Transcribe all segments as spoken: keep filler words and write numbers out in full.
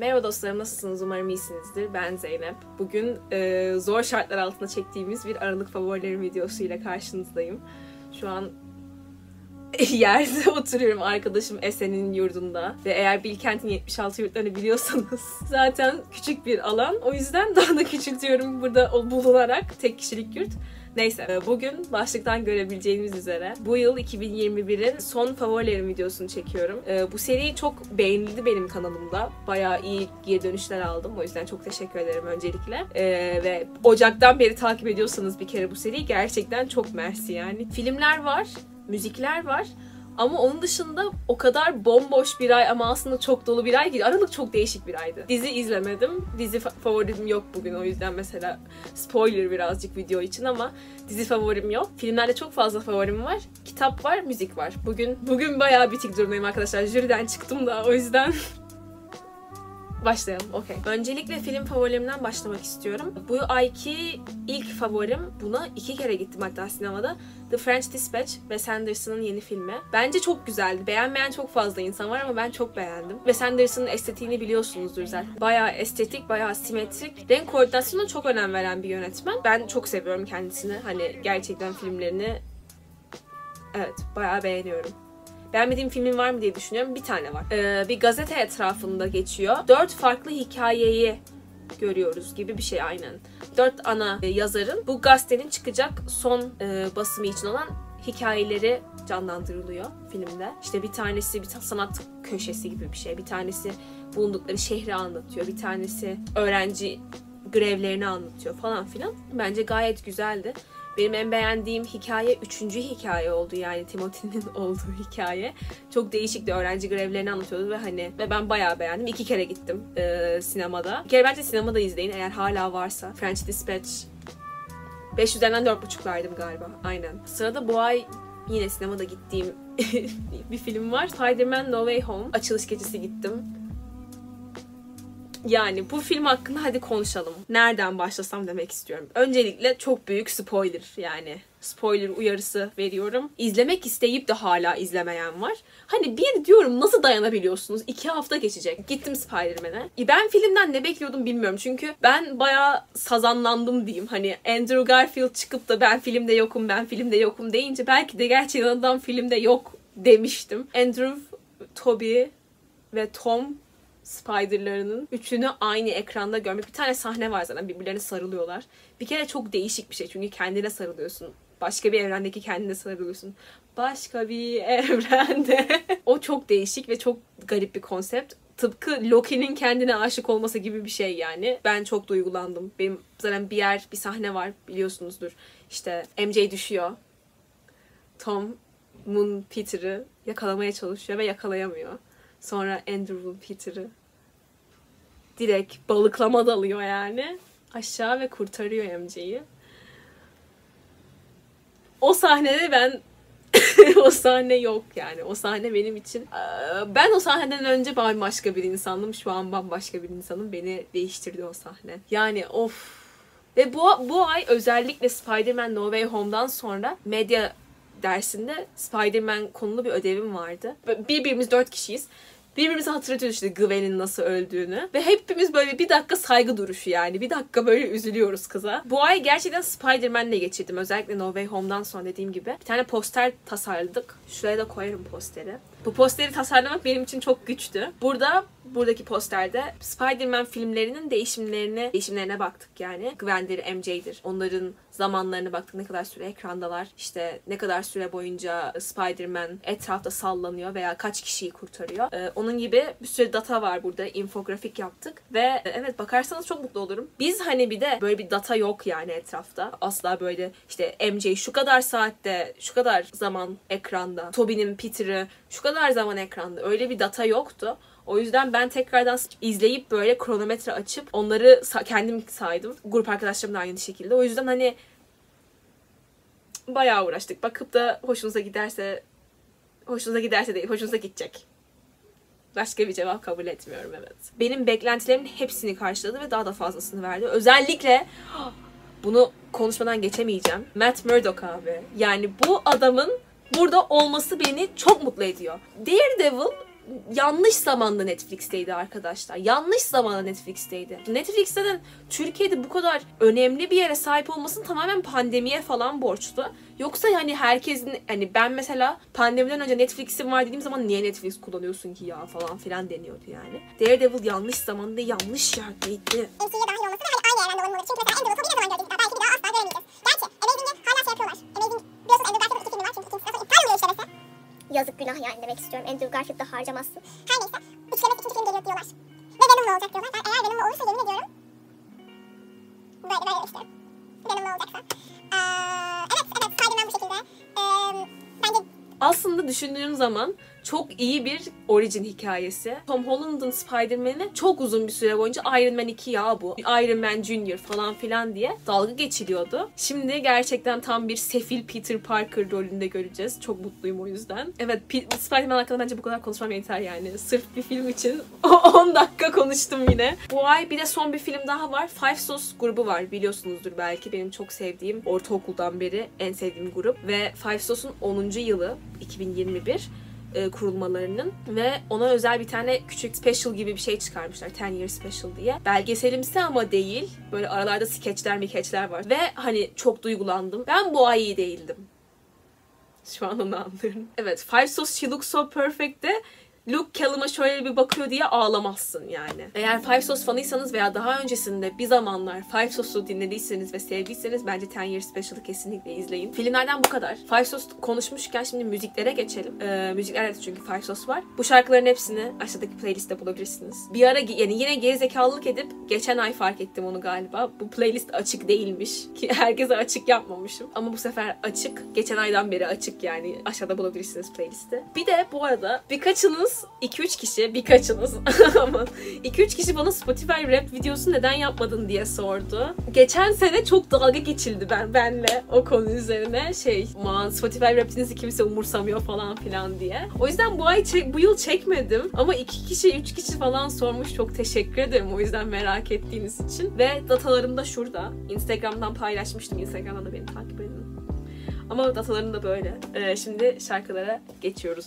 Merhaba dostlarım, nasılsınız? Umarım iyisinizdir. Ben Zeynep. Bugün e, zor şartlar altında çektiğimiz bir Aralık favorilerim videosuyla karşınızdayım. Şu an yerde oturuyorum arkadaşım Esen'in yurdunda. Ve eğer Bilkent'in yetmiş altı yurtlarını biliyorsanız zaten küçük bir alan. O yüzden daha da küçültüyorum burada bulunarak. Tek kişilik yurt. Neyse, bugün başlıktan görebileceğiniz üzere bu yıl iki bin yirmi birin son favorilerim videosunu çekiyorum. Bu seri çok beğenildi benim kanalımda. Bayağı iyi geri dönüşler aldım. O yüzden çok teşekkür ederim öncelikle. Ve Ocak'tan beri takip ediyorsanız bir kere bu seriyi gerçekten çok mersi yani. Filmler var, müzikler var. Ama onun dışında o kadar bomboş bir ay ama aslında çok dolu bir ay ki Aralık çok değişik bir aydı. Dizi izlemedim. Dizi fa favorim yok bugün, o yüzden mesela spoiler birazcık video için ama dizi favorim yok. Filmlerde çok fazla favorim var. Kitap var, müzik var. Bugün bugün bayağı bitik durumdayım arkadaşlar. Jüriden çıktım da o yüzden başlayalım. Okey. Öncelikle film favorilerimden başlamak istiyorum. Bu ayki ilk favorim, buna iki kere gittim hatta sinemada. The French Dispatch, Wes Anderson'ın yeni filmi. Bence çok güzeldi. Beğenmeyen çok fazla insan var ama ben çok beğendim. Wes Anderson'ın estetiğini biliyorsunuzdur zaten. Bayağı estetik, bayağı simetrik. Renk koordinasyonuna çok önem veren bir yönetmen. Ben çok seviyorum kendisini. Hani gerçekten filmlerini evet bayağı beğeniyorum. Beğenmediğim filmin var mı diye düşünüyorum. Bir tane var. Ee, bir gazete etrafında geçiyor. Dört farklı hikayeyi görüyoruz gibi bir şey aynen. Dört ana e, yazarın bu gazetenin çıkacak son e, basımı için olan hikayeleri canlandırılıyor filmde. İşte bir tanesi bir sanat köşesi gibi bir şey. Bir tanesi bulundukları şehri anlatıyor. Bir tanesi öğrenci grevlerini anlatıyor falan filan. Bence gayet güzeldi. Benim en beğendiğim hikaye üçüncü hikaye oldu, yani Timothy'nin olduğu hikaye. Çok değişikti, öğrenci grevlerini anlatıyordu ve hani ve ben bayağı beğendim. İki kere gittim e, sinemada. Bir kere bence sinemada izleyin eğer hala varsa. French Dispatch. beş üzerinden dört buçuklardım galiba. Aynen. Sırada bu ay yine sinemada gittiğim bir film var. Spider-Man No Way Home. Açılış gecesi gittim. Yani bu film hakkında hadi konuşalım. Nereden başlasam demek istiyorum. Öncelikle çok büyük spoiler, yani spoiler uyarısı veriyorum. İzlemek isteyip de hala izlemeyen var. Hani bir diyorum, nasıl dayanabiliyorsunuz? İki hafta geçecek. Gittim Spider-Man'e. Ben filmden ne bekliyordum bilmiyorum. Çünkü ben bayağı sazanlandım diyeyim. Hani Andrew Garfield çıkıp da ben filmde yokum, ben filmde yokum deyince belki de gerçekten adam filmde yok demiştim. Andrew, Tobey ve Tom Spider'larının üçünü aynı ekranda görmek. Bir tane sahne var zaten, birbirlerine sarılıyorlar. Bir kere çok değişik bir şey çünkü kendine sarılıyorsun. Başka bir evrendeki kendine sarılıyorsun. Başka bir evrende. O çok değişik ve çok garip bir konsept. Tıpkı Loki'nin kendine aşık olması gibi bir şey yani. Ben çok duygulandım. Benim zaten bir yer, bir sahne var biliyorsunuzdur. İşte M J düşüyor. Tom'un Peter'ı yakalamaya çalışıyor ve yakalayamıyor. Sonra Andrew'un Peter'ı direkt balıklama dalıyor yani. Aşağı ve kurtarıyor M J'yi. O sahnede ben o sahne yok yani. O sahne benim için. Ben o sahneden önce bambaşka bir insandım. Şu an bambaşka bir insanım. Beni değiştirdi o sahne. Yani of. Ve bu, bu ay özellikle Spider-Man No Way Home'dan sonra medya dersinde Spider-Man konulu bir ödevim vardı. Birbirimiz dört kişiyiz. Birbirimize hatırlatıyoruz işte Gwen'in nasıl öldüğünü. Ve hepimiz böyle bir dakika saygı duruşu yani. Bir dakika böyle üzülüyoruz kıza. Bu ay gerçekten Spider-Man'le geçirdim. Özellikle No Way Home'dan sonra dediğim gibi. Bir tane poster tasarladık. Şuraya da koyarım posteri. Bu posteri tasarlamak benim için çok güçtü. Burada, buradaki posterde Spider-Man filmlerinin değişimlerini, değişimlerine baktık yani. Gwen'dir, M J'dir. Onların zamanlarına baktık. Ne kadar süre ekrandalar. İşte ne kadar süre boyunca Spider-Man etrafta sallanıyor veya kaç kişiyi kurtarıyor. Ee, onun gibi bir sürü data var burada. İnfografik yaptık. Ve evet, bakarsanız çok mutlu olurum. Biz hani bir de böyle bir data yok yani etrafta. Asla böyle işte M J şu kadar saatte, şu kadar zaman ekranda. Tobey'nin Peter'ı şu kadar zaman ekranda. Öyle bir data yoktu. O yüzden ben tekrardan izleyip böyle kronometre açıp onları kendim saydım. Grup arkadaşlarım da aynı şekilde. O yüzden hani bayağı uğraştık. Bakıp da hoşunuza giderse, hoşunuza giderse değil, hoşunuza gidecek. Başka bir cevap kabul etmiyorum, evet. Benim beklentilerimin hepsini karşıladı ve daha da fazlasını verdi. Özellikle bunu konuşmadan geçemeyeceğim. Matt Murdock abi. Yani bu adamın burada olması beni çok mutlu ediyor. Daredevil yanlış zamanda Netflix'teydi arkadaşlar. Yanlış zamanda Netflix'teydi. Netflix'ten Türkiye'de bu kadar önemli bir yere sahip olmasının tamamen pandemiye falan borçlu. Yoksa yani herkesin, hani ben mesela pandemiden önce Netflix'im var dediğim zaman niye Netflix kullanıyorsun ki ya falan filan deniyordu yani. Daredevil yanlış zamanda yanlış yerdeydi. M C U'ya dahil olması ve hani aynı evrende olmaları. Çünkü mesela Andrew'u tabii ne zaman gördük daha belki bir daha asla göremeyeceğiz. Gerçi Amazing'i hala şey yapıyorlar. Amazing biliyorsunuz Andrew Garfield'ın iki filmi var çünkü ikincisi zaten iptal oluyor işlemesi. Yazık günah yani demek istiyorum. Andrew Garfield'da harcamazsın. Her neyse. Üçlemesi ikinci film geliyor diyorlar. Ve Venom'la olacak diyorlar. Ben eğer Venom'la olursa yemin ediyorum. Böyle böyle istiyorum. Venom'la olacaksa. Ee, evet evet Spider-Man bu şekilde. Ee, bence Aslında düşündüğün zaman çok iyi bir origin hikayesi. Tom Holland'ın Spider-Man'i çok uzun bir süre boyunca Iron Man iki ya bu, Iron Man Junior falan filan diye dalga geçiliyordu. Şimdi gerçekten tam bir sefil Peter Parker rolünde göreceğiz. Çok mutluyum o yüzden. Evet, Spider-Man hakkında bence bu kadar konuşmam yeter yani. Sırf bir film için on dakika konuştum yine. Bu ay bir de son bir film daha var. Five Sauce grubu var, biliyorsunuzdur belki. Benim çok sevdiğim, ortaokuldan beri en sevdiğim grup. Ve Five Sauce'un onuncu yılı iki bin yirmi bir kurulmalarının ve ona özel bir tane küçük special gibi bir şey çıkarmışlar. ten year special diye. Belgeselimsi ama değil. Böyle aralarda skeçler mikeçler var. Ve hani çok duygulandım. Ben bu ay iyi değildim. Şu an onu anlıyorum. Evet, Five Sauce She Looks So Perfect'te Luke Callum'a şöyle bir bakıyor diye ağlamazsın yani. Eğer Five Sauce fanıysanız veya daha öncesinde bir zamanlar Five Sauce'u dinlediyseniz ve sevdiyseniz bence ten year Special'ı kesinlikle izleyin. Filmlerden bu kadar. Five Sauce konuşmuşken şimdi müziklere geçelim. Ee, müziklerde çünkü Five Sauce var. Bu şarkıların hepsini aşağıdaki playlistte bulabilirsiniz. Bir ara yani yine gerizekalılık edip geçen ay fark ettim onu galiba. Bu playlist açık değilmiş. Ki herkese açık yapmamışım. Ama bu sefer açık. Geçen aydan beri açık yani. Aşağıda bulabilirsiniz playlisti. Bir de bu arada birkaçınız iki üç kişi, birkaçınız ama iki üç kişi bana Spotify rap videosu neden yapmadın diye sordu. Geçen sene çok dalga geçildi ben benle o konu üzerine. Şey, aman Spotify rap'inizi kimse umursamıyor falan filan diye. O yüzden bu ay çek, bu yıl çekmedim ama iki kişi, üç kişi falan sormuş. Çok teşekkür ederim o yüzden merak ettiğiniz için. Ve datalarım da şurada. Instagram'dan paylaşmıştım. Instagram'dan da beni takip edin. Ama datalarım da böyle. Ee, şimdi şarkılara geçiyoruz.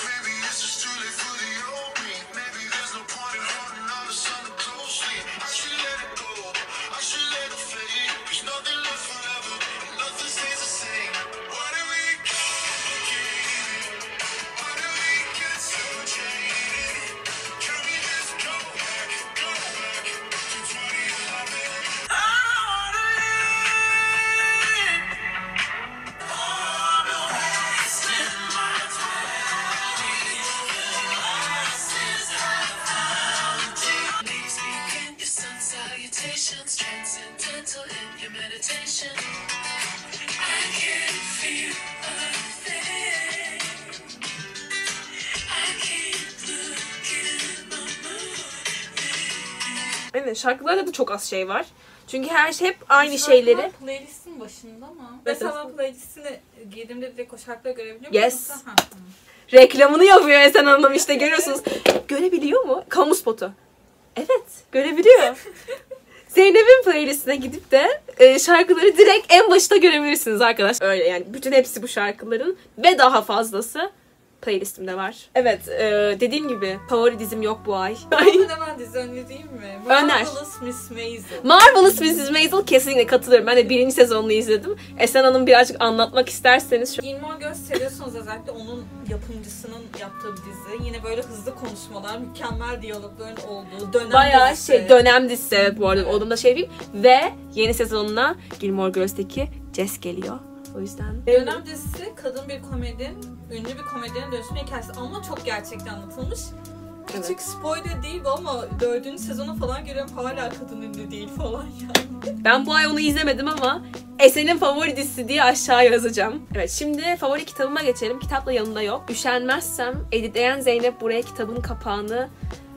Evet, şarkılarda da çok az şey var. Çünkü her şey hep aynı şeyleri. Playlistin başında mı? Mesela Mesela ben playlistini girdiğimde direkt o şarkıları görebiliyor muyum? Yes. Ha, hı. Reklamını yapıyor Esen Hanım işte, görüyorsunuz. Görebiliyor mu? Kamu spotu. Evet, görebiliyor. Zeynep'in playlistine gidip de e, şarkıları direkt en başta görebilirsiniz arkadaşlar. Öyle yani, bütün hepsi bu şarkıların ve daha fazlası playlistimde var. Evet, e, dediğim gibi favori dizim yok bu ay. Ben hemen dizi önereyim mi? Öner. Marvelous Miss Maisel. Marvelous Missus Maisel kesinlikle katılıyorum. Ben de birinci sezonunu izledim. Esen Hanım birazcık anlatmak isterseniz. Şu... Gilmore Girls seviyorsanız özellikle onun yapımcısının yaptığı bir dizi. Yine böyle hızlı konuşmalar, mükemmel diyalogların olduğu dönem Bayağı dizisi. şey, dönem dizisi evet bu arada. Evet. Onu da şey diyeyim. Ve yeni sezonuna Gilmore Girls'teki Jess geliyor. O yüzden. Dönem dizisi kadın bir komedin, ünlü bir komedyenin dönüşümü hikayesi ama çok gerçekten anlatılmış. Küçük evet. Spoiler değil bu ama dördüncü sezonu falan görüyorum, hala kadın ünlü değil falan yani. Ben bu ay onu izlemedim ama Esen'in favori dizisi diye aşağı yazacağım. Evet, şimdi favori kitabıma geçelim. Kitapla yanımda yok. Üşenmezsem editleyen Zeynep buraya kitabın kapağını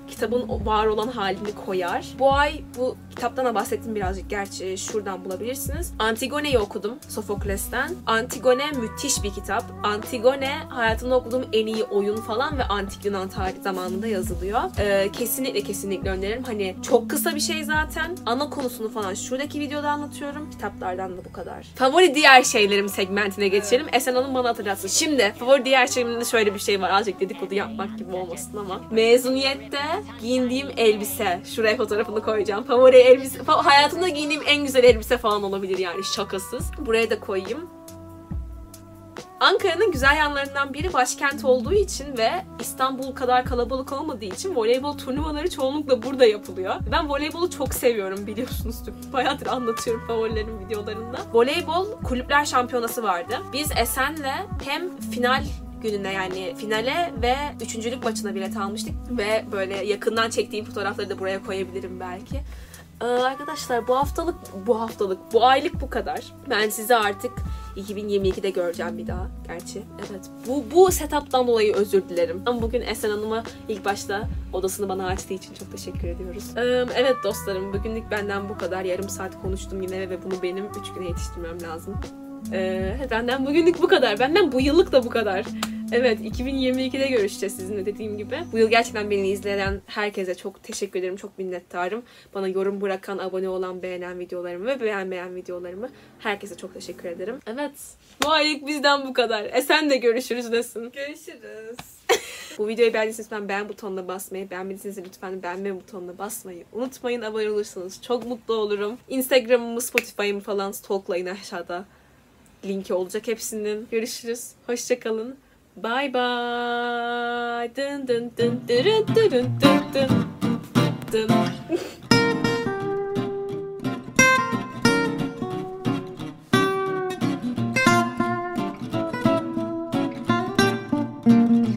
kitabın var olan halini koyar. Bu ay bu kitaptan da bahsettim birazcık, gerçi şuradan bulabilirsiniz. Antigone'yi okudum Sofokles'ten. Antigone müthiş bir kitap. Antigone hayatımda okuduğum en iyi oyun falan ve antik Yunan tarihi zamanında yazılıyor. Ee, kesinlikle kesinlikle öneririm. Hani çok kısa bir şey zaten. Ana konusunu falan şuradaki videoda anlatıyorum. Kitaplardan da bu kadar. Favori diğer şeylerim segmentine geçelim. Evet. Esen Hanım bana hatırlatsın. Şimdi favori diğer şeylerimde şöyle bir şey var. Azıcık dedikodu yapmak gibi olmasın ama. Mezuniyette giyindiğim elbise. Şuraya fotoğrafını koyacağım. Favori elbise. Hayatımda giyindiğim en güzel elbise falan olabilir yani, şakasız. Buraya da koyayım. Ankara'nın güzel yanlarından biri başkent olduğu için ve İstanbul kadar kalabalık olmadığı için voleybol turnuvaları çoğunlukla burada yapılıyor. Ben voleybolu çok seviyorum, biliyorsunuzdur. Bayağıdır anlatıyorum favorilerim videolarında. Voleybol kulüpler şampiyonası vardı. Biz Esen'le hem final gününe, yani finale ve üçüncülük maçına bilet almıştık ve böyle yakından çektiğim fotoğrafları da buraya koyabilirim belki. Ee, arkadaşlar bu haftalık, bu haftalık, bu aylık bu kadar. Ben sizi artık iki bin yirmi ikide göreceğim bir daha. Gerçi evet. Bu, bu setup'tan dolayı özür dilerim. Ama bugün Esen Hanım'a ilk başta odasını bana açtığı için çok teşekkür ediyoruz. Ee, evet dostlarım, bugünlük benden bu kadar. Yarım saat konuştum yine ve bunu benim üç güne yetiştirmem lazım. Ee, benden bugünlük bu kadar. Benden bu yıllık da bu kadar. Evet, iki bin yirmi ikide görüşeceğiz sizinle dediğim gibi. Bu yıl gerçekten beni izleyen herkese çok teşekkür ederim. Çok minnettarım. Bana yorum bırakan, abone olan, beğenen videolarımı ve beğenmeyen videolarımı. Herkese çok teşekkür ederim. Evet, bu aylık bizden bu kadar. Esen de görüşürüz desin. Görüşürüz. Bu videoyu beğendiyseniz lütfen beğen butonuna basmayı, beğenmediyseniz lütfen beğenme butonuna basmayı unutmayın. Abone olursanız çok mutlu olurum. Instagram'ımı, Spotify'ımı falan stalklayın aşağıda. Linki olacak hepsinin. Görüşürüz. Hoşça kalın. Bye bye. Dın dın dın dın dın dın dın dın.